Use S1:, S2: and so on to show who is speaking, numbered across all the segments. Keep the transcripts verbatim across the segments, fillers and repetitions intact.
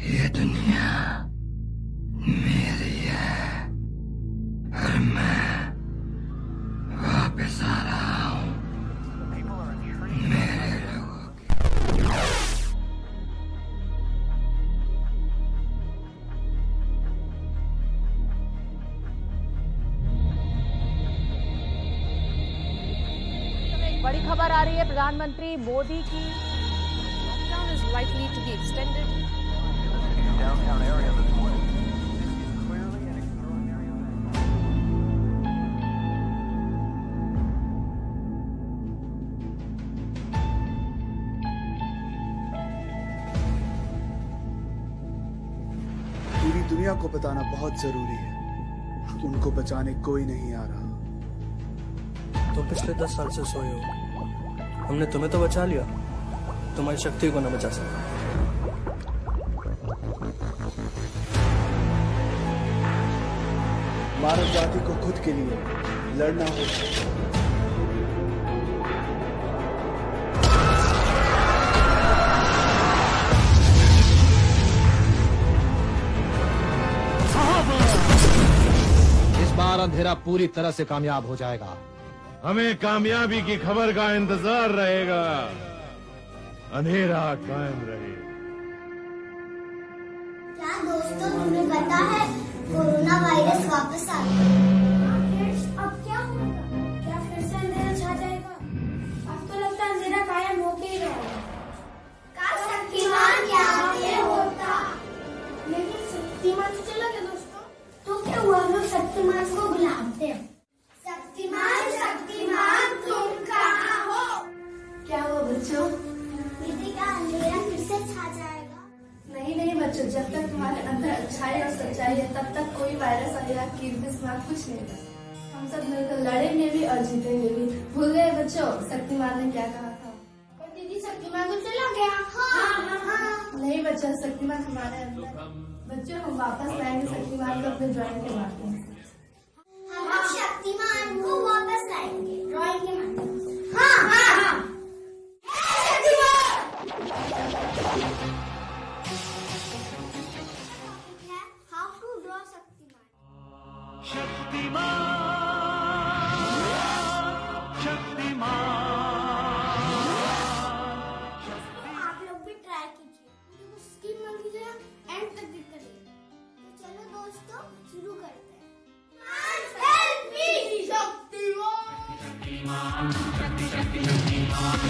S1: ये दुनिया मेरी है और मैं वापस आ रहा हूँ मेरे लोगों की।
S2: एक बड़ी खबर आ रही है प्रधानमंत्री मोदी की। Lockdown is likely to be extended.
S3: Downtown area this morning. This is clearly an extraordinary event.
S4: पूरी दुनिया को बताना बहुत जरूरी है, उनको बचाने कोई नहीं आ रहा।
S5: तुम पिछले दस साल से सोए हो, हमने तुम्हें तो बचा लिया, तुम्हारी शक्ति को न बचा सका।
S4: मानव जाति को खुद के लिए लड़ना होगा।
S6: इस बार अंधेरा पूरी तरह से कामयाब हो जाएगा।
S7: हमें कामयाबी की खबर का इंतजार रहेगा। अंधेरा कायम रहे।
S8: क्या दोस्तों तुम्हें पता है कोरोना वायरस वापस आ गया? अब क्या होगा? क्या फिर से अंधेरा छा जाएगा? अब तो लगता है अंधेरा कायम होके ही रहेगा। काश शक्तिमान यहाँ पे होता। लेकिन शक्तिमान तो चला गया दोस्तों। तो क्या हुआ, हम लोग शक्तिमान को बुलाते हैं। शक्तिमान शक्तिमान तुम कहाँ हो?
S9: क्या हुआ बच्चों?
S8: दीदी का अंधेरा फिर से छा जाएगा?
S9: नहीं नहीं बच्चों, जब तक तुम्हारे अंदर अच्छाई और सच्चाई है तब तक कोई वायरस अंधेरा कीट बिस्मार कुछ नहीं कर। हम सब मिलकर लड़ेंगे भी और जीतेंगे भी। भूल गए बच्चों शक्तिमान ने क्या कहा था?
S8: पर दीदी शक्तिमान तो चला गया। हाँ, हाँ, हाँ।
S9: नहीं बच्चों, शक्तिमान हमारे अंदर। बच्चों हम वापस लाएंगे शक्तिमान को अपने ड्राइंग के माध्यम से।
S8: हम शक्तिमान को वापस लाएंगे ड्राइंग के माध्यम से। हाँ हाँ हाँ। How to draw Shaktimaan?
S3: Shaktimaan Shaktimaan.
S8: आप लोग भी ट्राई कीजिए, मुझे कुछ स्कीम बन कीजिए, एंड तक देख करिए। तो चलो दोस्तों शुरू करते हैं। Help me Shaktimaan.
S3: शक्तिमान शक्ति शक्ति शक्तिमान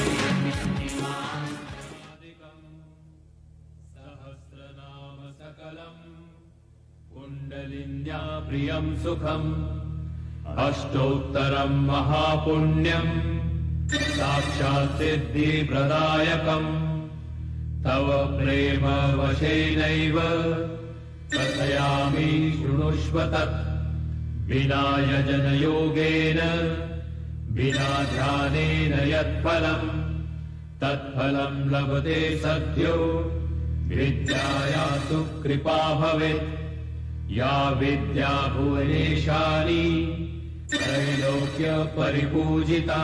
S7: सहस्रनाम सकलम् कुण्डलिन्या प्रियं सुखम् अष्टोत्तरं महापुण्यम् साक्षात् सिद्धिप्रदायकम् तव प्रेम वशेनैव कथयामि शृणुष्व तत् विना यजन योगेन विना ध्यानेन यत्फलम् तत्फलं लभते सद्यो विद्याया तु कृपा भवेत् या विद्या भुवनेशानि त्रैलोक्य परिपूजिता।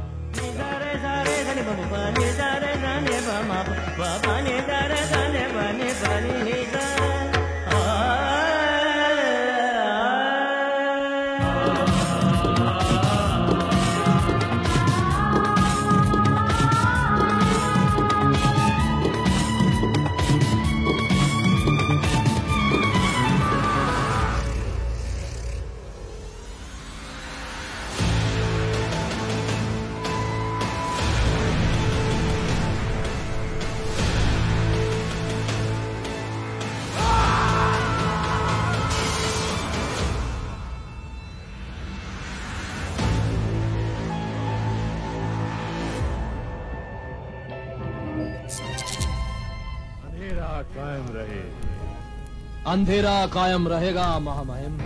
S7: अंधेरा कायम रहे।
S6: अंधेरा कायम रहेगा महामहिम।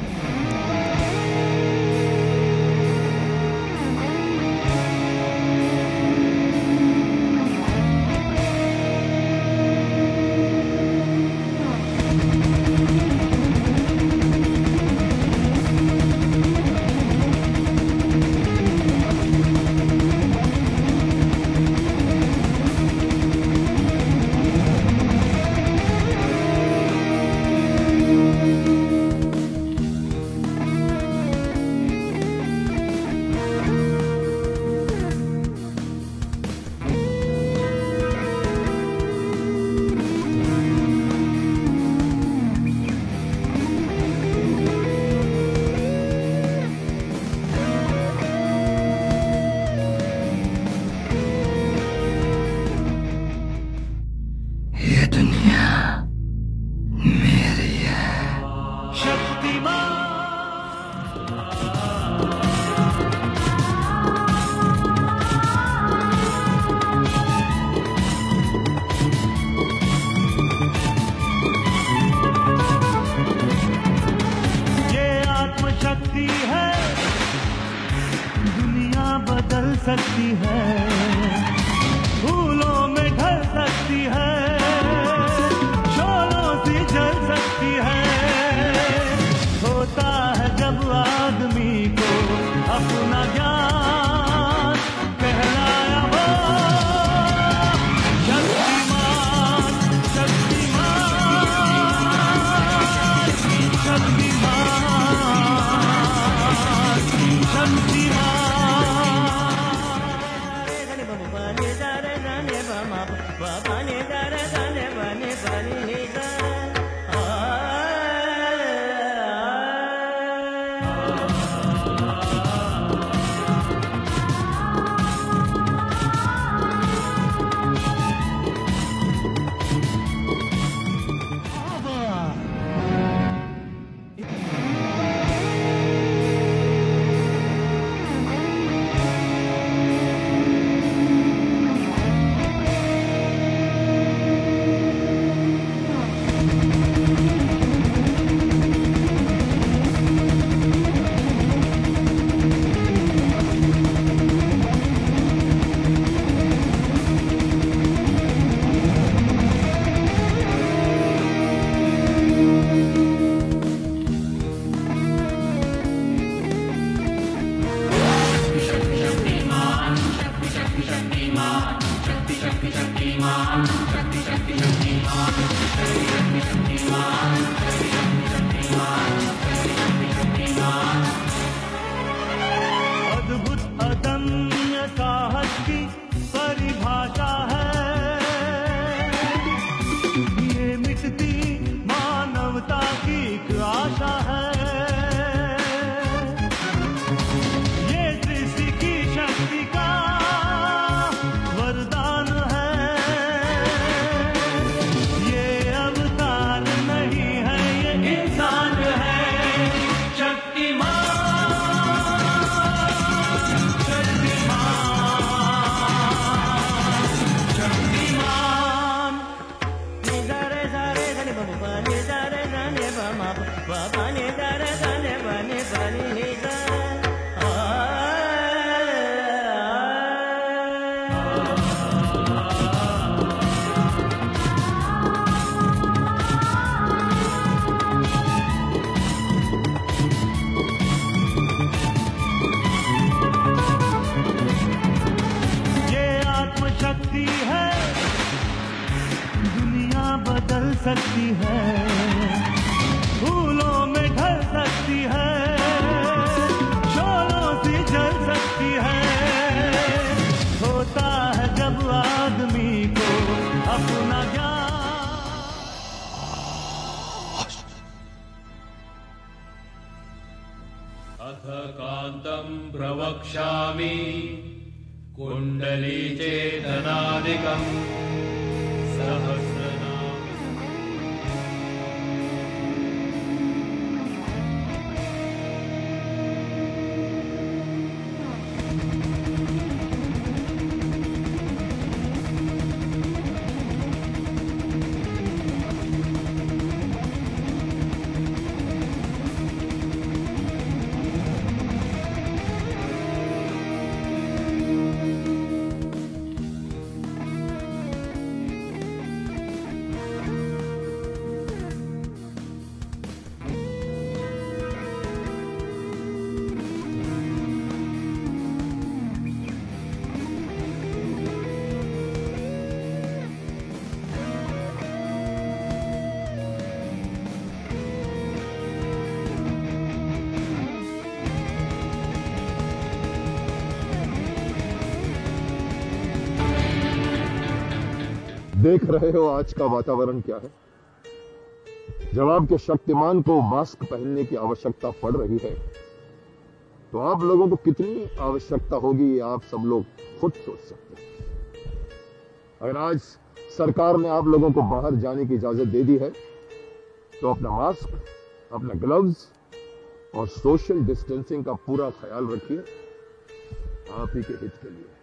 S10: सकती है, फूलों में ढल सकती है, शोलों से जल सकती है। होता है जब आदमी को अपना ज्ञान।
S11: अथ कांतं प्रवक्ष्यामि कुंडली चेतनादिकं सहस्रनाम।
S12: देख रहे हो आज का वातावरण क्या है। जब आपके शक्तिमान को मास्क पहनने की आवश्यकता पड़ रही है तो आप लोगों को कितनी आवश्यकता होगी ये आप सब लोग खुद सोच सकते हैं। अगर आज सरकार ने आप लोगों को बाहर जाने की इजाजत दे दी है तो अपना मास्क, अपना ग्लव्स और सोशल डिस्टेंसिंग का पूरा ख्याल रखिए, आप ही के हित के लिए।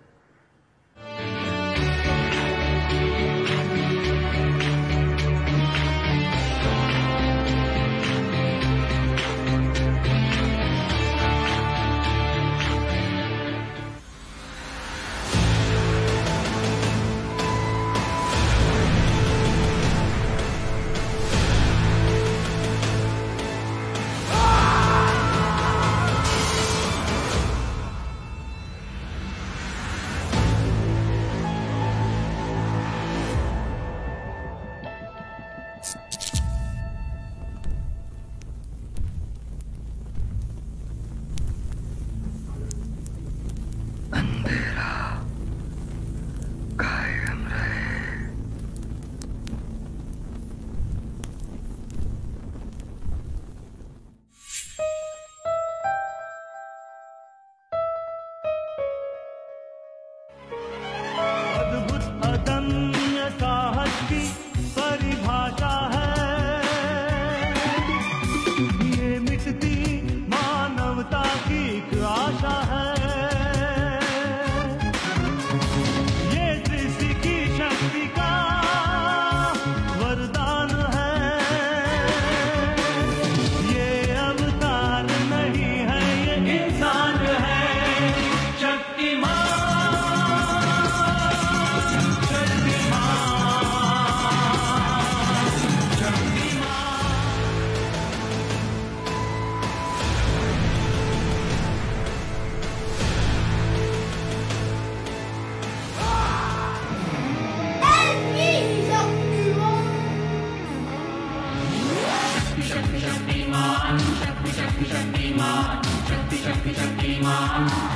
S11: शक्तिमान